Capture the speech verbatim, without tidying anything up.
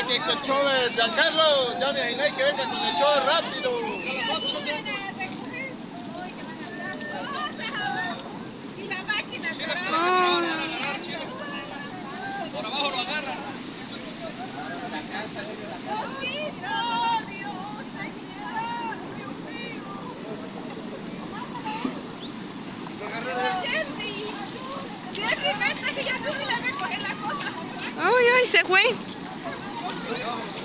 que con el show de Giancarlo, ya me imaginé que venga con el show rápido. Y la máquina se por abajo lo agarra. Ay, ay, se fue.